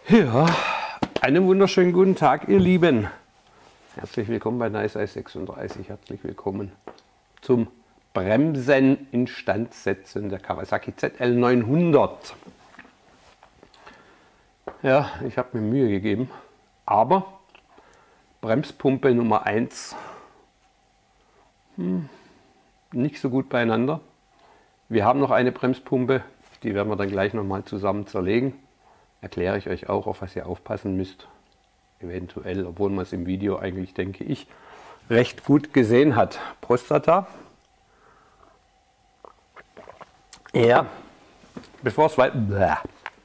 Ja, einen wunderschönen guten Tag, ihr Lieben. Herzlich willkommen bei Nice Ice 36. Herzlich willkommen zum Bremsen Instandsetzen der Kawasaki ZL 900. Ja, ich habe mir Mühe gegeben, aber Bremspumpe Nummer 1 nicht so gut beieinander. Wir haben noch eine Bremspumpe, die werden wir dann gleich nochmal zusammen zerlegen. Erkläre ich euch auch, auf was ihr aufpassen müsst. Eventuell, obwohl man es im Video eigentlich, denke ich, recht gut gesehen hat. Prostata. Ja, bevor es weiter...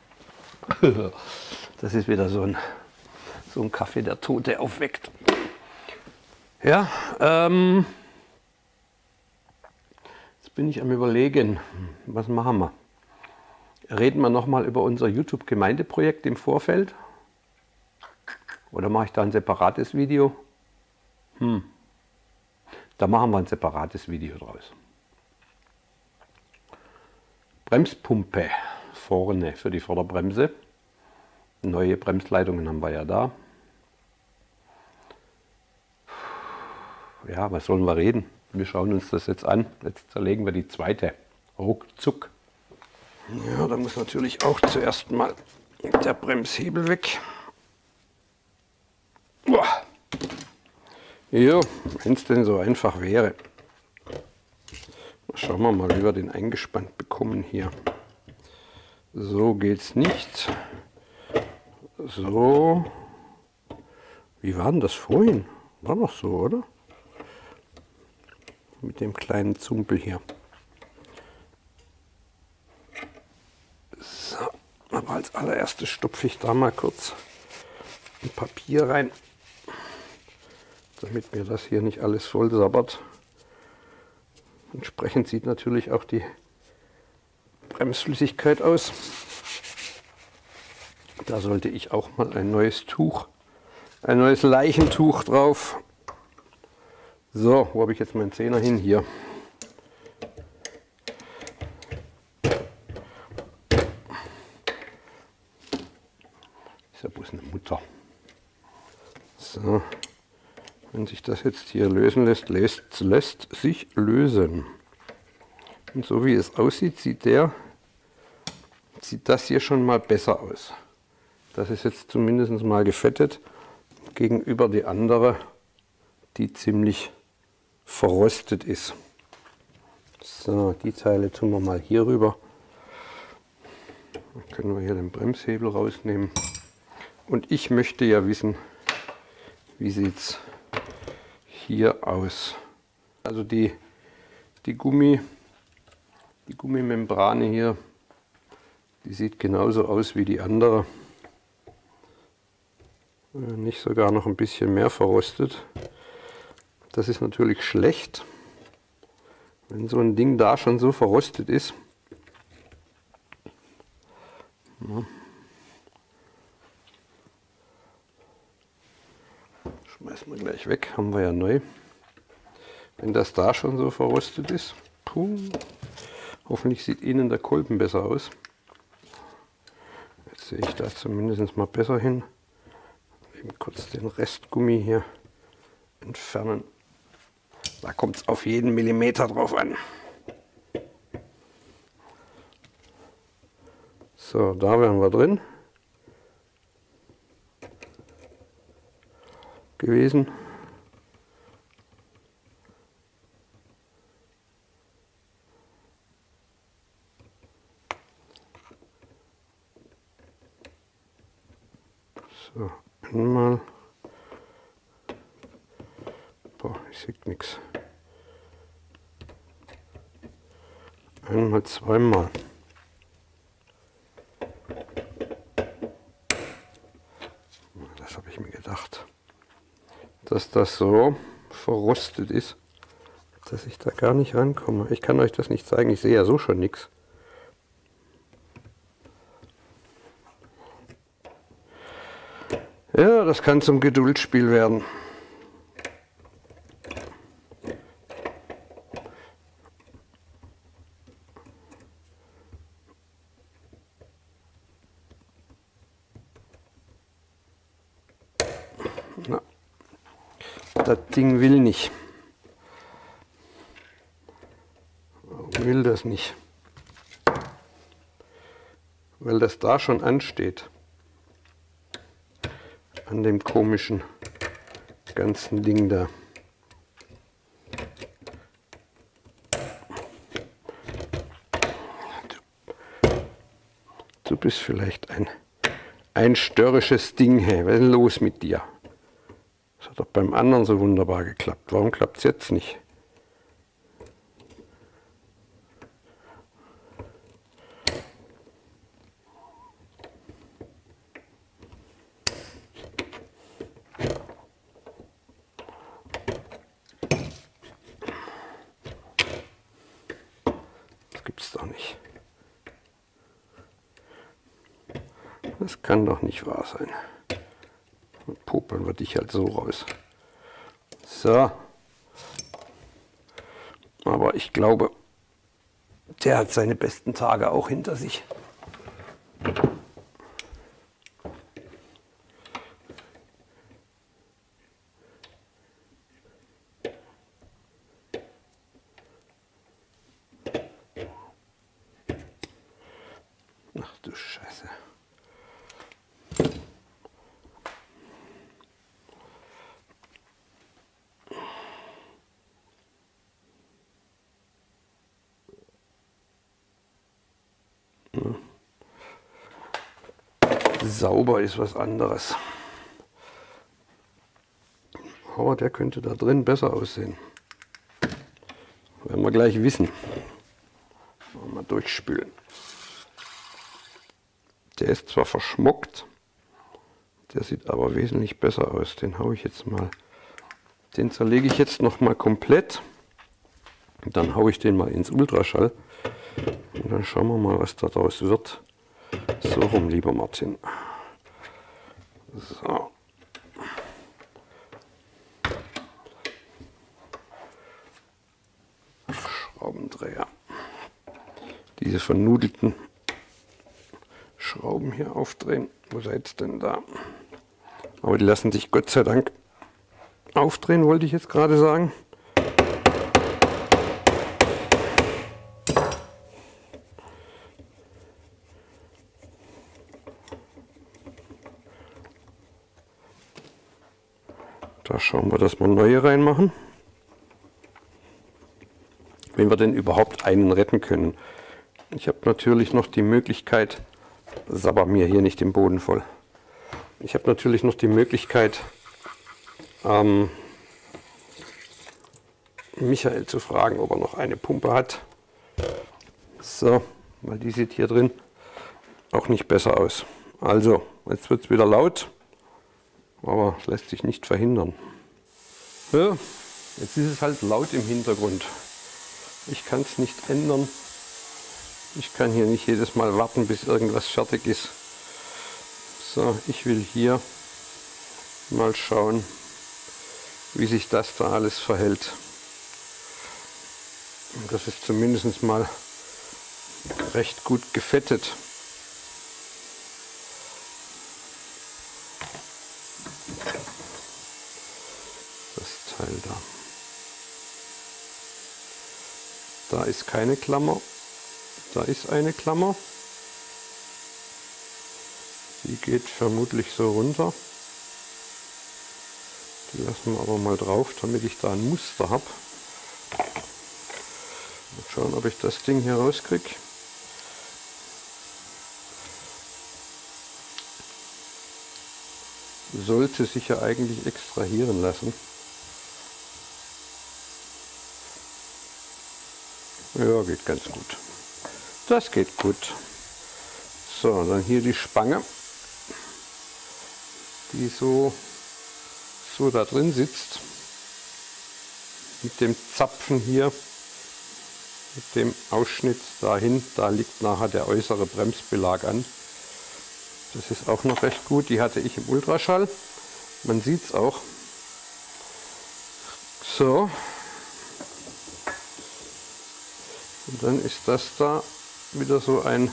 Das ist wieder so ein Kaffee, der Tote aufweckt. Ja, jetzt bin ich am Überlegen, was machen wir? Reden wir nochmal über unser YouTube-Gemeindeprojekt im Vorfeld? Oder mache ich da ein separates Video? Da machen wir ein separates Video draus. Bremspumpe vorne für die Vorderbremse. Neue Bremsleitungen haben wir ja da. Ja, was sollen wir reden? Wir schauen uns das jetzt an. Jetzt zerlegen wir die zweite. Ruckzuck. Ja, da muss natürlich auch zuerst mal der Bremshebel weg. Ja, wenn es denn so einfach wäre. Schauen wir mal, wie wir den eingespannt bekommen hier. So geht's nicht. So. Wie war denn das vorhin? War doch so, oder? Mit dem kleinen Zumpel hier. So, aber als allererstes stopfe ich da mal kurz ein Papier rein, damit mir das hier nicht alles voll sabbert. Entsprechend sieht natürlich auch die Bremsflüssigkeit aus. Da sollte ich auch mal ein neues Tuch, ein neues Leichentuch drauf. So, wo habe ich jetzt meinen Zehner hin? Hier. Ist ja bloß eine Mutter. So, wenn sich das jetzt hier lösen lässt, lässt sich lösen. Und so wie es aussieht, sieht das hier schon mal besser aus. Das ist jetzt zumindest mal gefettet gegenüber die andere, die ziemlich verrostet ist. So, die Teile tun wir mal hier rüber. Dann können wir hier den Bremshebel rausnehmen. Und ich möchte ja wissen, wie sieht es hier aus. Also die Gummimembrane hier, die sieht genauso aus wie die andere. Nicht sogar noch ein bisschen mehr verrostet. Das ist natürlich schlecht, wenn so ein Ding da schon so verrostet ist. Ja. Schmeißen wir gleich weg, haben wir ja neu. Wenn das da schon so verrostet ist, hoffentlich sieht innen der Kolben besser aus. Jetzt sehe ich da zumindest mal besser hin. Eben kurz den Restgummi hier entfernen. Da kommt es auf jeden Millimeter drauf an. So, da wären wir drin gewesen. So, einmal. Boah, ich sehe nichts. Einmal, zweimal. Das habe ich mir gedacht, dass das so verrostet ist, dass ich da gar nicht rankomme. Ich kann euch das nicht zeigen, ich sehe ja so schon nichts. Ja, das kann zum Geduldsspiel werden. Das Ding will nicht. Warum will das nicht? Weil das da schon ansteht. An dem komischen ganzen Ding da. Du bist vielleicht ein störrisches Ding. Hey, was ist denn los mit dir? Das hat doch beim anderen so wunderbar geklappt. Warum klappt es jetzt nicht? Das gibt's doch nicht. Das kann doch nicht wahr sein. Dann popeln wir dich halt so raus. So. Aber ich glaube, der hat seine besten Tage auch hinter sich. Ach du Scheiße. Sauber ist was anderes. Aber der könnte da drin besser aussehen. Werden wir gleich wissen. Mal durchspülen. Der ist zwar verschmuckt, der sieht aber wesentlich besser aus. Den haue ich jetzt mal. Den zerlege ich jetzt noch mal komplett. Und dann haue ich den mal ins Ultraschall. Und dann schauen wir mal, was daraus wird. So rum, lieber Martin. So. Schraubendreher. Diese vernudelten Schrauben hier aufdrehen. Wo seid ihr denn da? Aber die lassen sich Gott sei Dank aufdrehen, wollte ich jetzt gerade sagen. Da schauen wir, dass wir neue reinmachen. Wenn wir denn überhaupt einen retten können. Ich habe natürlich noch die Möglichkeit, sabber mir hier nicht den Boden voll. Ich habe natürlich noch die Möglichkeit, Michael zu fragen, ob er noch eine Pumpe hat. So, weil die sieht hier drin auch nicht besser aus. Also, jetzt wird es wieder laut. Aber es lässt sich nicht verhindern. Ja, jetzt ist es halt laut im Hintergrund. Ich kann es nicht ändern. Ich kann hier nicht jedes Mal warten, bis irgendwas fertig ist. So, ich will hier mal schauen, wie sich das da alles verhält. Und das ist zumindest mal recht gut gefettet. Teil da. Da ist keine Klammer, da ist eine Klammer. Die geht vermutlich so runter. Die lassen wir aber mal drauf, damit ich da ein Muster habe. Mal schauen, ob ich das Ding hier rauskriege. Sollte sich ja eigentlich extrahieren lassen. Ja, geht ganz gut. Das geht gut. So, dann hier die Spange, die so da drin sitzt. Mit dem Zapfen hier, mit dem Ausschnitt dahin, da liegt nachher der äußere Bremsbelag an. Das ist auch noch recht gut. Die hatte ich im Ultraschall. Man sieht es auch. So. Und dann ist das da wieder so ein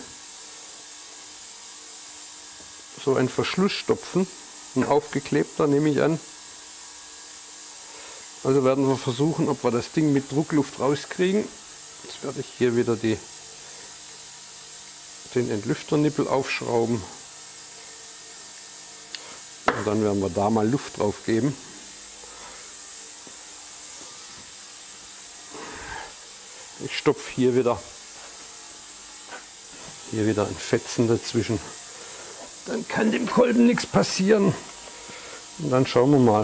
Verschlussstopfen, ein aufgeklebter, nehme ich an. Also werden wir versuchen, ob wir das Ding mit Druckluft rauskriegen. Jetzt werde ich hier wieder den Entlüfternippel aufschrauben. Und dann werden wir da mal Luft drauf geben. Ich stopfe hier wieder ein Fetzen dazwischen. Dann kann dem Kolben nichts passieren. Und dann schauen wir mal.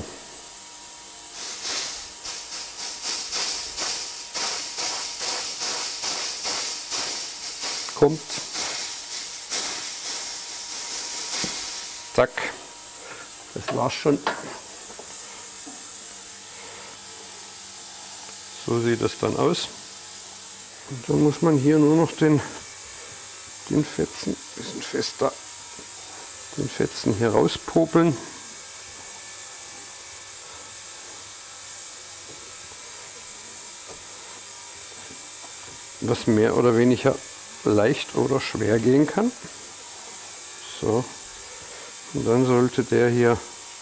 Kommt. Zack. Das war's schon. So sieht das dann aus. Und dann muss man hier nur noch den Fetzen, bisschen fester, den Fetzen hier rauspopeln. Was mehr oder weniger leicht oder schwer gehen kann. So. Und dann sollte der hier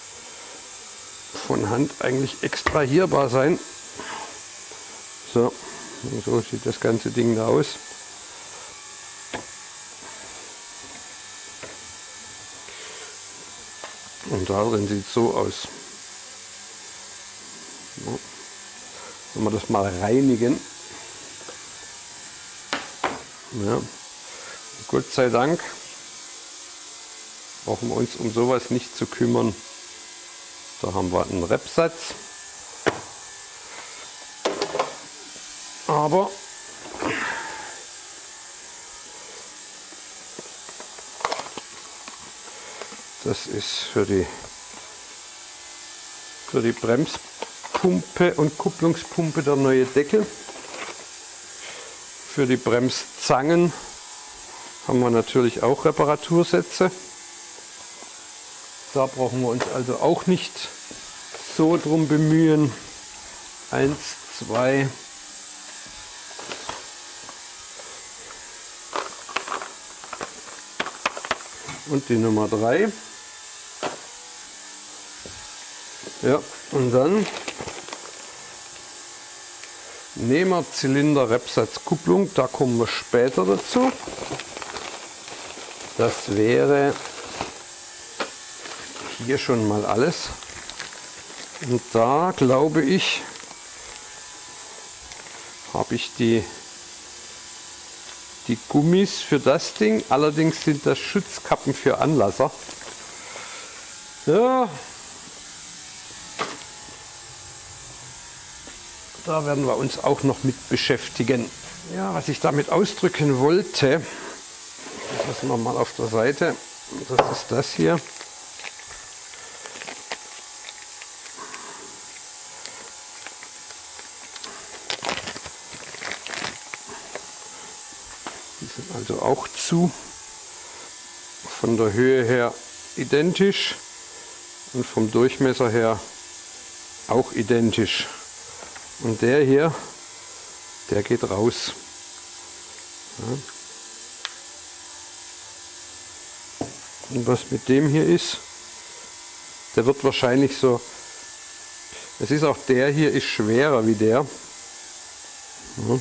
von Hand eigentlich extrahierbar sein. So, und so sieht das ganze Ding da aus. Und darin sieht es so aus. So. Wenn wir das mal reinigen. Ja. Gott sei Dank brauchen wir uns um sowas nicht zu kümmern. Da haben wir einen Reppsatz. Aber das ist für die Bremspumpe und Kupplungspumpe der neue Deckel. Für die Bremszangen haben wir natürlich auch Reparatursätze. Da brauchen wir uns also auch nicht so drum bemühen. 1, 2. Und die Nummer 3. Ja, und dann Nehmer, Zylinder, Reppsatz, Kupplung. Da kommen wir später dazu. Das wäre hier schon mal alles. Und da glaube ich, habe ich die Gummis für das Ding. Allerdings sind das Schutzkappen für Anlasser. Ja, da werden wir uns auch noch mit beschäftigen. Ja, was ich damit ausdrücken wollte, das lassen wir mal auf der Seite. Das ist das hier. Die sind also auch zu. Von der Höhe her identisch und vom Durchmesser her auch identisch. Und der hier, der geht raus. Ja. Und was mit dem hier ist, der wird wahrscheinlich so, es ist auch der hier ist schwerer wie der. Ja.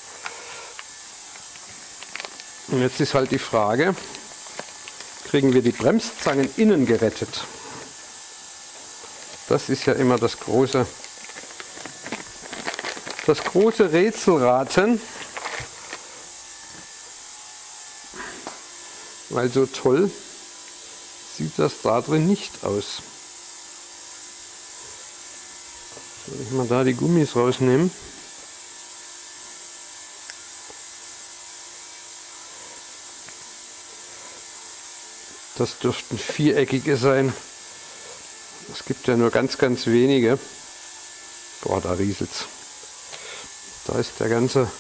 Und jetzt ist halt die Frage, kriegen wir die Bremszangen innen gerettet? Das ist ja immer das große Rätselraten, weil so toll sieht das da drin nicht aus. Soll ich mal da die Gummis rausnehmen? Das dürften viereckige sein. Es gibt ja nur ganz, ganz wenige. Boah, da rieselt's. Da ist der ganze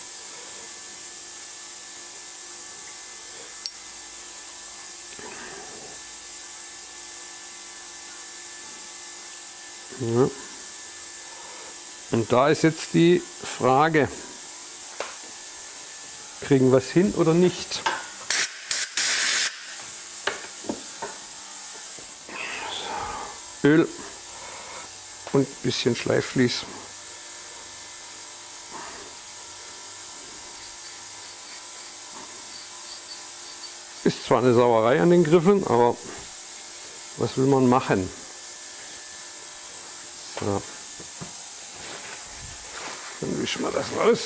ja. Und da ist jetzt die Frage, kriegen wir es hin oder nicht? Öl und ein bisschen Schleifvlies. Ist zwar eine Sauerei an den Griffeln, aber was will man machen? So. Dann wischen wir das raus.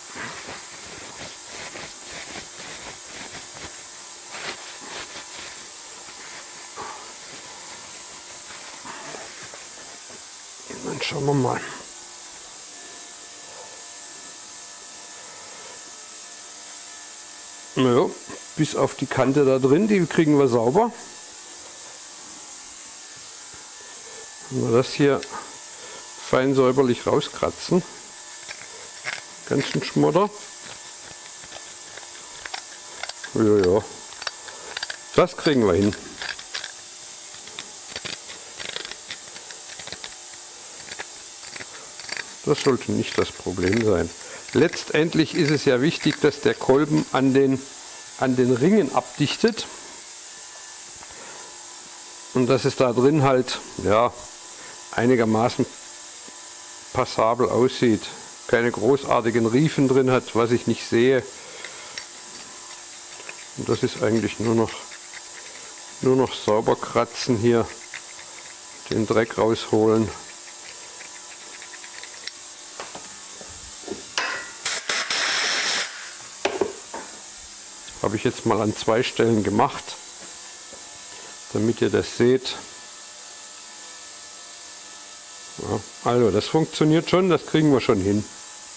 Und dann schauen wir mal. Ja, bis auf die Kante da drin, die kriegen wir sauber. Wenn wir das hier fein säuberlich rauskratzen, ganzen Schmodder. Ja, das kriegen wir hin. Das sollte nicht das Problem sein. Letztendlich ist es ja wichtig, dass der Kolben an den Ringen abdichtet und dass es da drin halt ja, einigermaßen passabel aussieht. Keine großartigen Riefen drin hat, was ich nicht sehe. Und das ist eigentlich nur noch sauber kratzen hier, den Dreck rausholen. Habe ich jetzt mal an 2 Stellen gemacht, damit ihr das seht. Ja, also das funktioniert schon, das kriegen wir schon hin.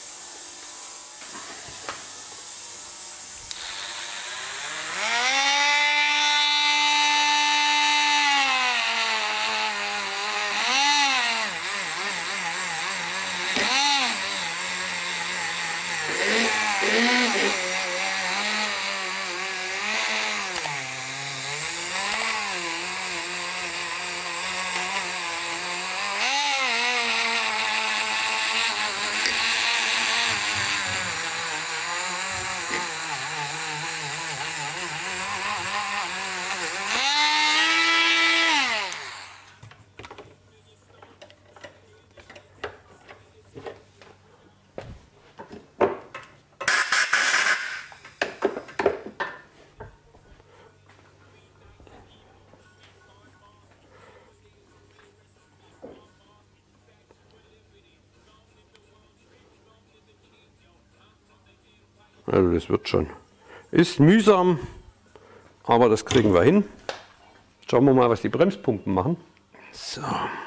Also das wird schon. Ist mühsam, aber das kriegen wir hin. Schauen wir mal, was die Bremspumpen machen. So.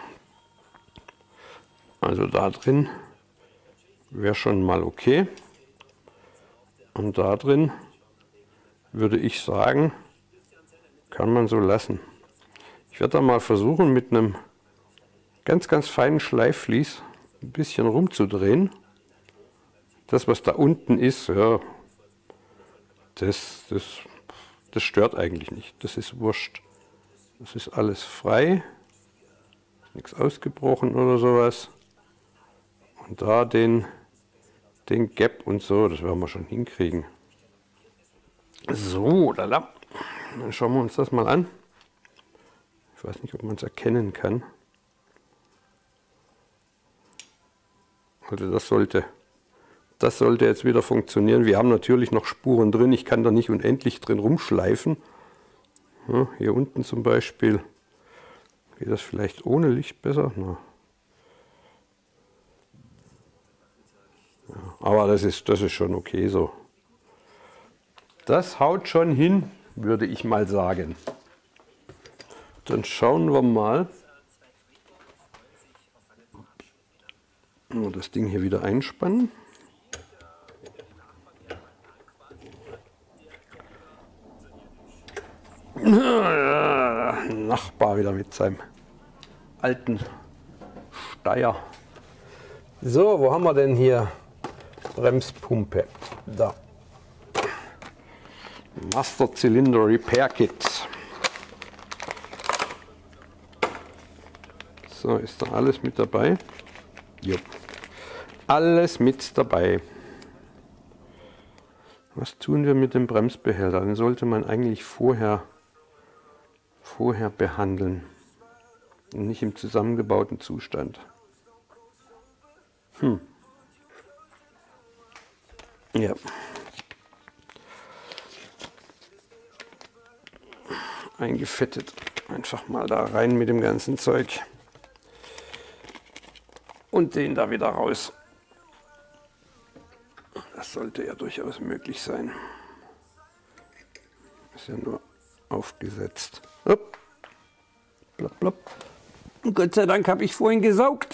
Also da drin wäre schon mal okay. Und da drin würde ich sagen, kann man so lassen. Ich werde da mal versuchen, mit einem ganz, ganz feinen Schleifvlies ein bisschen rumzudrehen. Das, was da unten ist, ja, das stört eigentlich nicht. Das ist wurscht. Das ist alles frei. Nichts ausgebrochen oder sowas. Und da den Gap und so, das werden wir schon hinkriegen. So, lala. Dann schauen wir uns das mal an. Ich weiß nicht, ob man es erkennen kann. Also das sollte jetzt wieder funktionieren. Wir haben natürlich noch Spuren drin. Ich kann da nicht unendlich drin rumschleifen. Ja, hier unten zum Beispiel. Geht das vielleicht ohne Licht besser? Na. Ja, aber das ist schon okay so. Das haut schon hin, würde ich mal sagen. Dann schauen wir mal. Das Ding hier wieder einspannen. Nachbar wieder mit seinem alten Steier. So, wo haben wir denn hier Bremspumpe? Da. Master Cylinder Repair Kit. So, ist da alles mit dabei? Jo. Alles mit dabei. Was tun wir mit dem Bremsbehälter? Den sollte man eigentlich vorher behandeln und nicht im zusammengebauten Zustand. Ja. Eingefettet. Einfach mal da rein mit dem ganzen Zeug. Und den da wieder raus. Das sollte ja durchaus möglich sein. Ist ja nur aufgesetzt. Hopp. Plopp, plopp. Und Gott sei Dank habe ich vorhin gesaugt.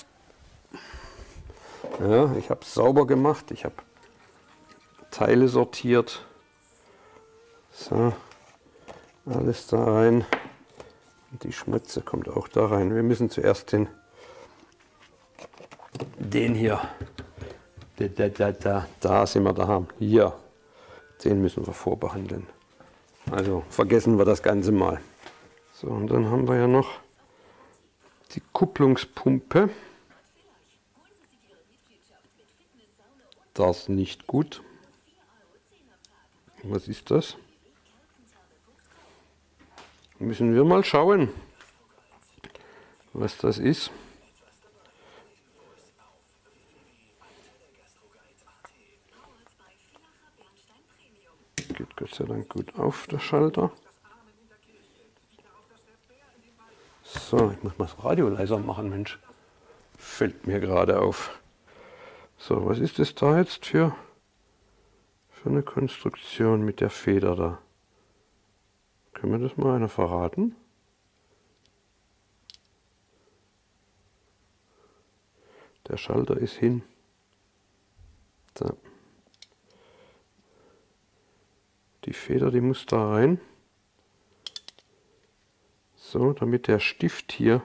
Ja, ich habe es sauber gemacht. Ich habe Teile sortiert. So, alles da rein. Und die Schmutze kommt auch da rein. Wir müssen zuerst den hier, da sind wir da, hier, den müssen wir vorbehandeln. Also vergessen wir das Ganze mal. So, und dann haben wir ja noch die Kupplungspumpe. Das ist nicht gut. Was ist das? Müssen wir mal schauen, was das ist. Geht Gott sei Dank gut auf, der Schalter. So, ich muss mal das Radio leiser machen, Mensch. Fällt mir gerade auf. So, was ist das da jetzt für eine Konstruktion mit der Feder da? Können wir das mal einer verraten? Der Schalter ist hin. So. Die Feder, die muss da rein. So, damit der Stift hier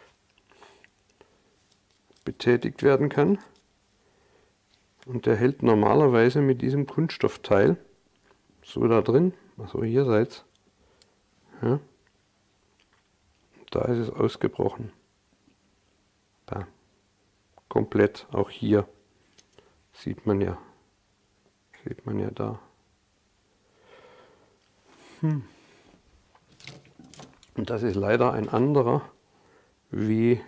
betätigt werden kann. Und der hält normalerweise mit diesem Kunststoffteil so da drin. Also hier seid's. Ja. Da ist es ausgebrochen. Da. Komplett, auch hier sieht man ja da. Und das ist leider ein anderer wie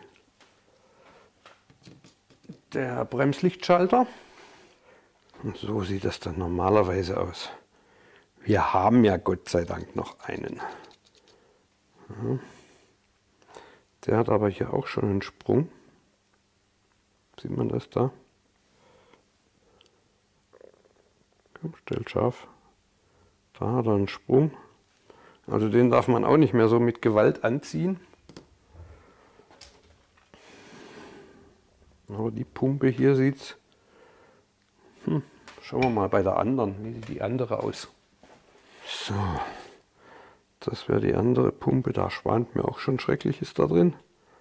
der Bremslichtschalter. Und so sieht das dann normalerweise aus. Wir haben ja Gott sei Dank noch einen. Ja. Der hat aber hier auch schon einen Sprung. Sieht man das da? Komm, stell scharf. Da hat er einen Sprung. Also den darf man auch nicht mehr so mit Gewalt anziehen. Aber die Pumpe hier sieht's. Schauen wir mal bei der anderen. Wie sieht die andere aus? So. Das wäre die andere Pumpe. Da schwant mir auch schon Schreckliches da drin.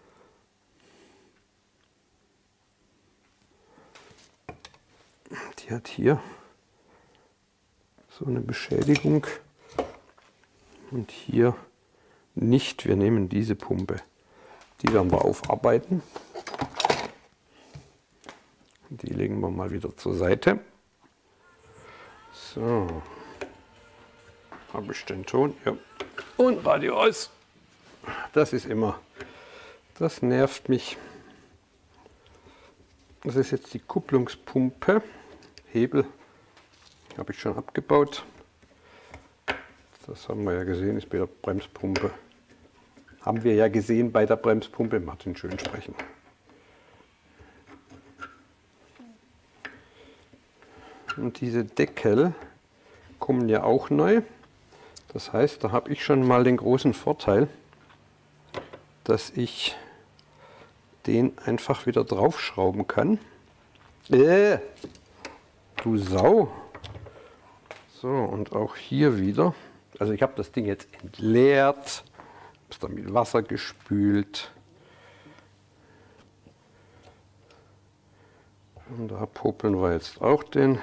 Die hat hier so eine Beschädigung. Und hier nicht. Wir nehmen diese Pumpe. Die werden wir aufarbeiten. Die legen wir mal wieder zur Seite. So. Habe ich den Ton? Ja. Und Radio aus. Das ist immer. Das nervt mich. Das ist jetzt die Kupplungspumpe. Hebel habe ich schon abgebaut. Das haben wir ja gesehen, ist bei der Bremspumpe. Haben wir ja gesehen bei der Bremspumpe. Martin, schön sprechen. Und diese Deckel kommen ja auch neu. Das heißt, da habe ich schon mal den großen Vorteil, dass ich den einfach wieder draufschrauben kann. Du Sau! So, und auch hier wieder. Also ich habe das Ding jetzt entleert, habe es dann mit Wasser gespült. Und da popeln wir jetzt auch den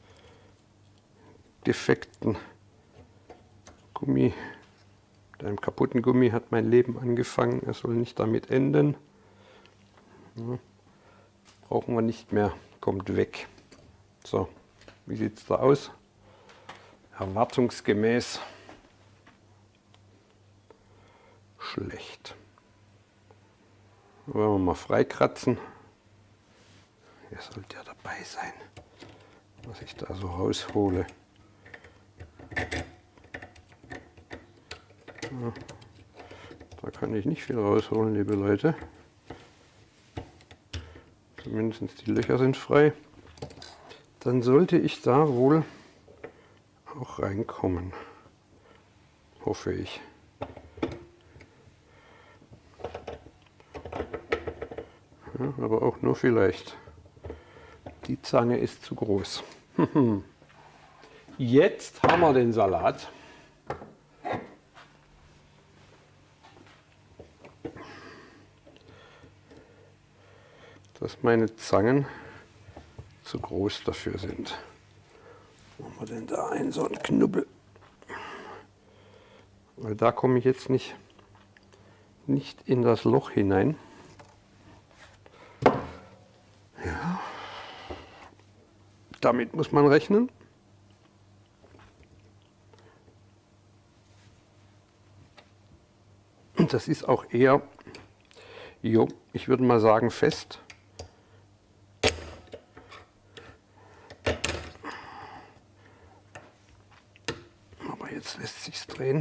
defekten Gummi. Mit einem kaputten Gummi hat mein Leben angefangen. Er soll nicht damit enden. Ja, brauchen wir nicht mehr. Kommt weg. So, wie sieht es da aus? Erwartungsgemäß schlecht. Wollen wir mal freikratzen. Ihr sollt ja dabei sein, was ich da so raushole. Ja, da kann ich nicht viel rausholen, liebe Leute. Zumindest die Löcher sind frei. Dann sollte ich da wohl auch reinkommen. Hoffe ich. Ja, aber auch nur vielleicht. Die Zange ist zu groß. Jetzt haben wir den Salat. Dass meine Zangen zu groß dafür sind. Wo haben wir denn da einen so einen Knubbel? Weil da komme ich jetzt nicht in das Loch hinein. Ja. Damit muss man rechnen. Und das ist auch eher, jo, ich würde mal sagen, fest. Aber jetzt lässt sich's drehen.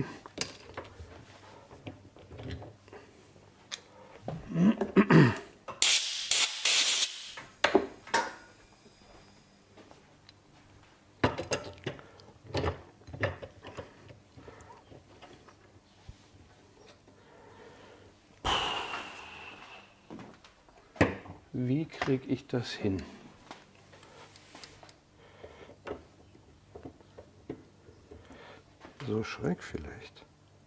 Wie kriege ich das hin? So schräg vielleicht.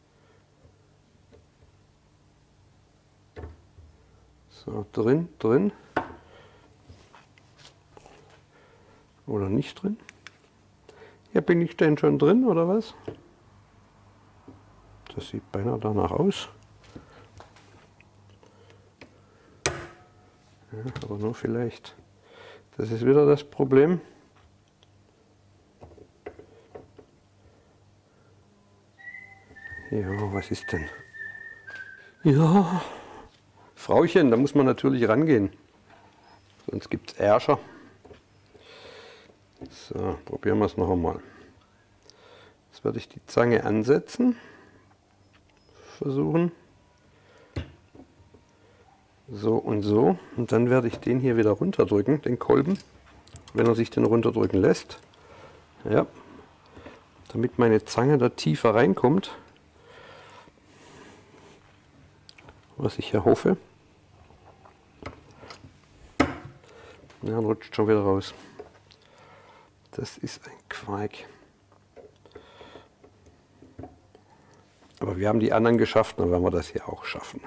So, drin. Oder nicht drin? Ja, bin ich denn schon drin, oder was? Das sieht beinahe danach aus. Ja, aber nur vielleicht. Das ist wieder das Problem. Ja, was ist denn? Ja, Frauchen, da muss man natürlich rangehen. Sonst gibt es Ärger. So, probieren wir es noch einmal. Jetzt werde ich die Zange ansetzen. Versuchen. So und so. Und dann werde ich den hier wieder runterdrücken, den Kolben, wenn er sich den runterdrücken lässt. Ja. Damit meine Zange da tiefer reinkommt. Was ich ja hoffe. Ja, dann rutscht schon wieder raus. Das ist ein Quark. Aber wir haben die anderen geschafft, dann werden wir das hier auch schaffen.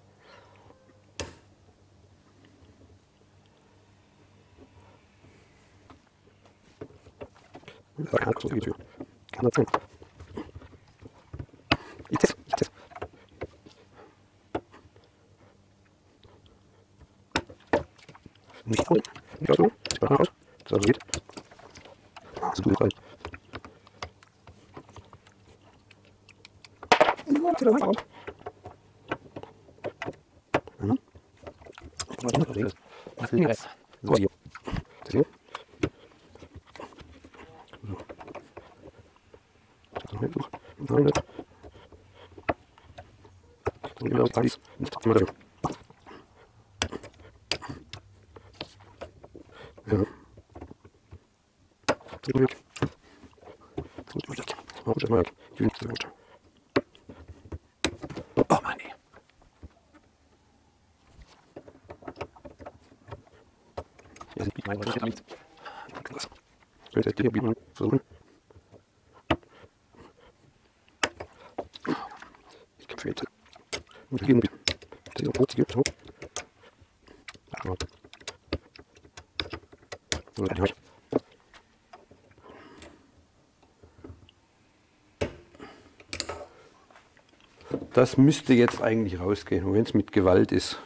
Nicht holen. Nicht so. Ich mache raus. So geht. So tut es rein. So, hier. So. Oh Mann, ey. Ja, sind Bieten, das nichts. Ich könnte hier Bieten versuchen. Ich kämpfe jetzt. Und hier Bieten. Das ist auch hoch, so. So, dann ich. Das müsste jetzt eigentlich rausgehen, und wenn es mit Gewalt ist.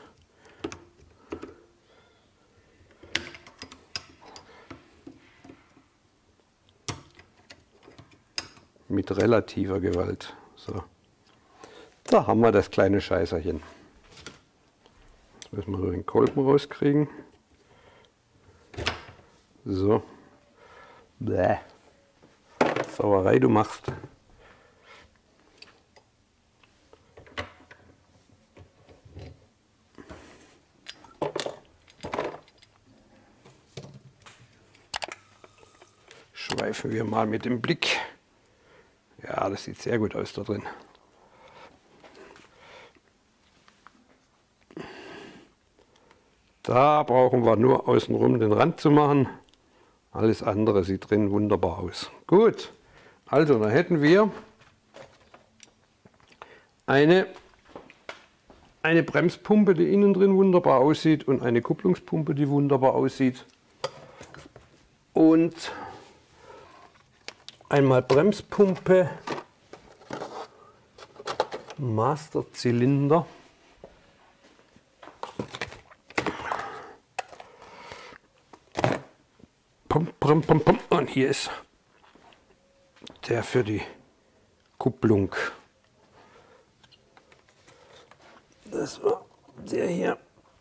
Mit relativer Gewalt. So. Da haben wir das kleine Scheißerchen. Jetzt müssen wir so den Kolben rauskriegen. So. Bäh. Sauerei du machst. Schweifen wir mal mit dem Blick. Ja, das sieht sehr gut aus da drin. Da brauchen wir nur außenrum den Rand zu machen. Alles andere sieht drin wunderbar aus. Gut, also dann hätten wir eine Bremspumpe, die innen drin wunderbar aussieht und eine Kupplungspumpe, die wunderbar aussieht. Und einmal Bremspumpe, Masterzylinder. Und hier ist der für die Kupplung. Das war der hier.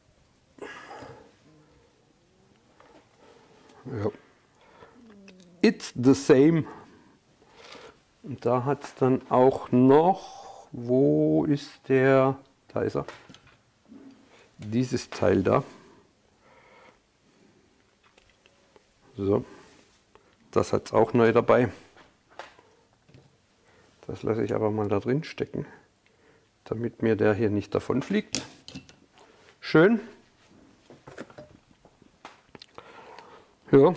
Ja. It's the same. Und da hat es dann auch noch, wo ist der? Da ist er. Dieses Teil da. So, das hat es auch neu dabei. Das lasse ich aber mal da drin stecken, damit mir der hier nicht davon fliegt. Schön. Ja,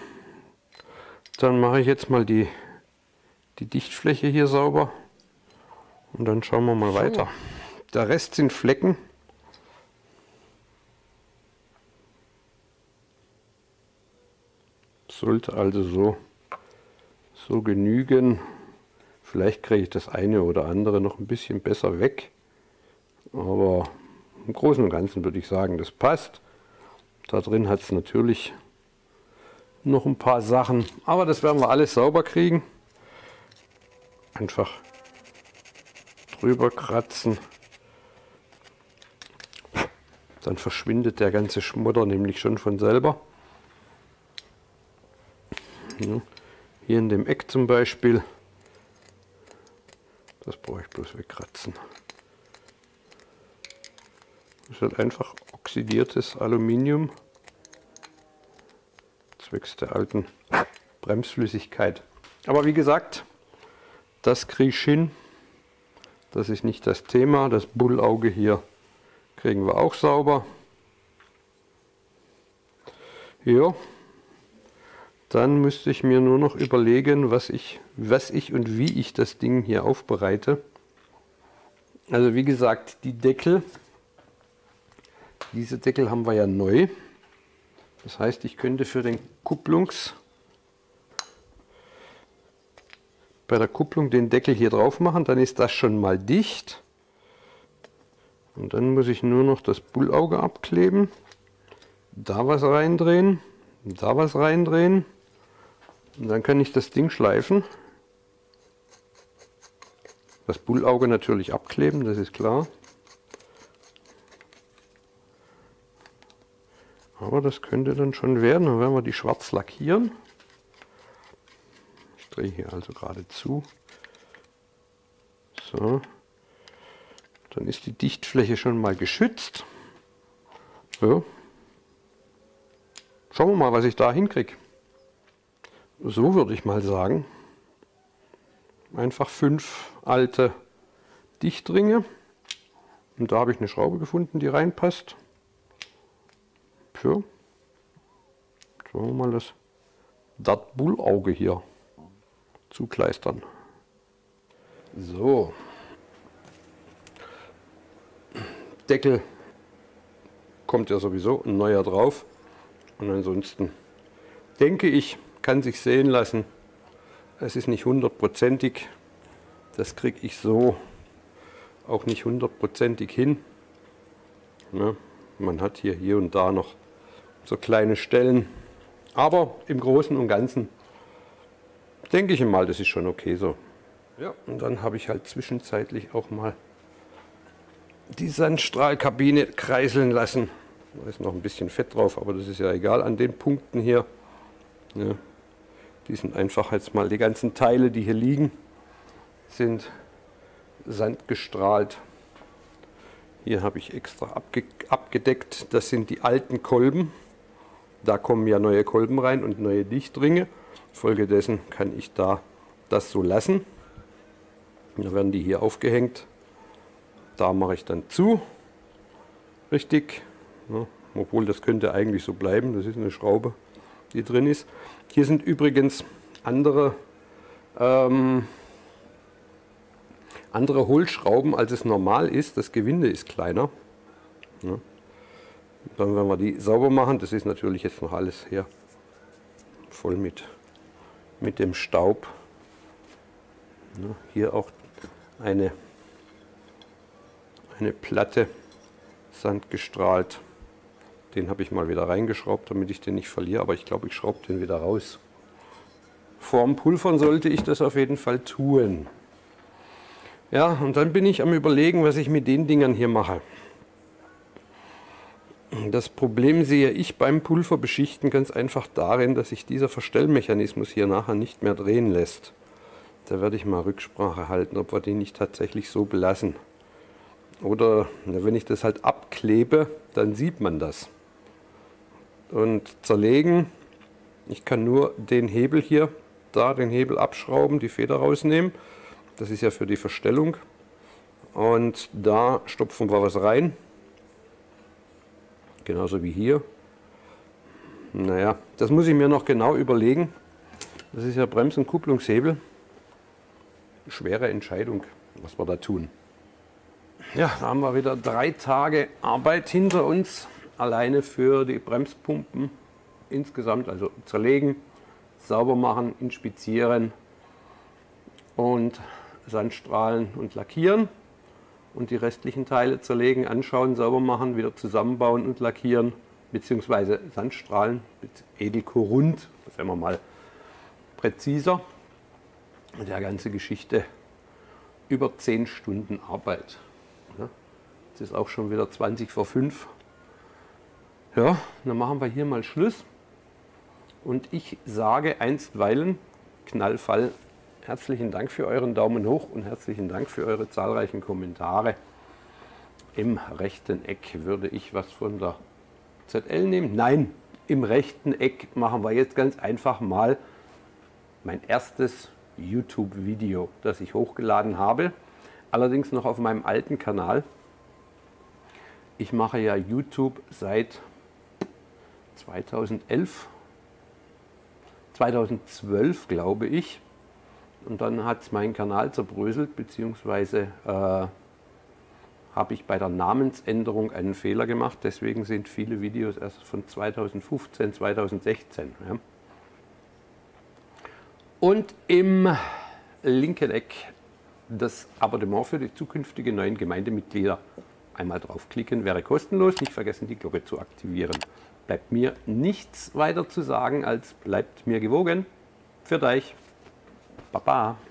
dann mache ich jetzt mal die Dichtfläche hier sauber und dann schauen wir mal weiter. Der Rest sind Flecken. Sollte also so genügen. Vielleicht kriege ich das eine oder andere noch ein bisschen besser weg. Aber im Großen und Ganzen würde ich sagen, das passt. Da drin hat es natürlich noch ein paar Sachen. Aber das werden wir alles sauber kriegen. Einfach drüber kratzen. Dann verschwindet der ganze Schmutter nämlich schon von selber. Hier in dem Eck zum Beispiel, das brauche ich bloß wegkratzen. Das ist halt einfach oxidiertes Aluminium, zwecks der alten Bremsflüssigkeit. Aber wie gesagt, das kriege ich hin, das ist nicht das Thema. Das Bullauge hier kriegen wir auch sauber. Ja. Dann müsste ich mir nur noch überlegen, was ich und wie ich das Ding hier aufbereite. Also wie gesagt, diese Deckel haben wir ja neu. Das heißt, ich könnte für den bei der Kupplung den Deckel hier drauf machen, dann ist das schon mal dicht. Und dann muss ich nur noch das Bullauge abkleben, da was reindrehen, da was reindrehen. Und dann kann ich das Ding schleifen. Das Bullauge natürlich abkleben, das ist klar. Aber das könnte dann schon werden. Dann werden wir die schwarz lackieren. Ich drehe hier also gerade zu. So. Dann ist die Dichtfläche schon mal geschützt. Ja. Schauen wir mal, was ich da hinkriege. So würde ich mal sagen. Einfach 5 alte Dichtringe. Und da habe ich eine Schraube gefunden, die reinpasst. So. Schauen wir mal das Bullauge hier zukleistern. So. Deckel kommt ja sowieso ein neuer drauf. Und ansonsten denke ich, kann sich sehen lassen. Es ist nicht hundertprozentig. Das kriege ich so auch nicht hundertprozentig hin. Ja, man hat hier und da noch so kleine Stellen. Aber im Großen und Ganzen denke ich mal, das ist schon okay so. Ja, und dann habe ich halt zwischenzeitlich auch mal die Sandstrahlkabine kreiseln lassen. Da ist noch ein bisschen Fett drauf, aber das ist ja egal an den Punkten hier. Ja, die sind einfach jetzt mal, die ganzen Teile, die hier liegen, sind sandgestrahlt. Hier habe ich extra abgedeckt, das sind die alten Kolben. Da kommen ja neue Kolben rein und neue Dichtringe. Folgedessen kann ich da das so lassen. Dann werden die hier aufgehängt. Da mache ich dann zu. Richtig. Ja, obwohl das könnte eigentlich so bleiben. Das ist eine Schraube, die drin ist. Hier sind übrigens andere Hohlschrauben, als es normal ist. Das Gewinde ist kleiner. Ja. Dann werden wir die sauber machen. Das ist natürlich jetzt noch alles hier voll mit dem Staub. Ja, hier auch eine Platte, sandgestrahlt. Den habe ich mal wieder reingeschraubt, damit ich den nicht verliere. Aber ich glaube, ich schraube den wieder raus. Vorm Pulvern sollte ich das auf jeden Fall tun. Ja, und dann bin ich am Überlegen, was ich mit den Dingern hier mache. Das Problem sehe ich beim Pulverbeschichten ganz einfach darin, dass sich dieser Verstellmechanismus hier nachher nicht mehr drehen lässt. Da werde ich mal Rücksprache halten, ob wir den nicht tatsächlich so belassen. Oder wenn ich das halt abklebe, dann sieht man das. Und zerlegen, ich kann nur den Hebel hier, da den Hebel abschrauben, die Feder rausnehmen. Das ist ja für die Verstellung. Und da stopfen wir was rein. Genauso wie hier. Naja, das muss ich mir noch genau überlegen. Das ist ja Brems- und Kupplungshebel. Schwere Entscheidung, was wir da tun. Ja, da haben wir wieder 3 Tage Arbeit hinter uns. Alleine für die Bremspumpen insgesamt. Also zerlegen, sauber machen, inspizieren und Sandstrahlen und lackieren. Und die restlichen Teile zerlegen, anschauen, sauber machen, wieder zusammenbauen und lackieren, beziehungsweise Sandstrahlen mit Edelkorund, das wären wir mal präziser. Und der ganze Geschichte über 10 Stunden Arbeit. Ja, jetzt ist auch schon wieder 20 vor 5. Ja, dann machen wir hier mal Schluss. Und ich sage einstweilen, Knallfall, herzlichen Dank für euren Daumen hoch und herzlichen Dank für eure zahlreichen Kommentare. Im rechten Eck würde ich was von der ZL nehmen. Nein, im rechten Eck machen wir jetzt ganz einfach mal mein erstes YouTube-Video, das ich hochgeladen habe. Allerdings noch auf meinem alten Kanal. Ich mache ja YouTube seit 2012, glaube ich. Und dann hat es meinen Kanal zerbröselt, beziehungsweise habe ich bei der Namensänderung einen Fehler gemacht. Deswegen sind viele Videos erst von 2015, 2016. Ja. Und im linken Eck das Abonnement für die zukünftigen neuen Gemeindemitglieder. Einmal draufklicken, wäre kostenlos. Nicht vergessen, die Glocke zu aktivieren. Bleibt mir nichts weiter zu sagen, als bleibt mir gewogen. Für euch. Baba.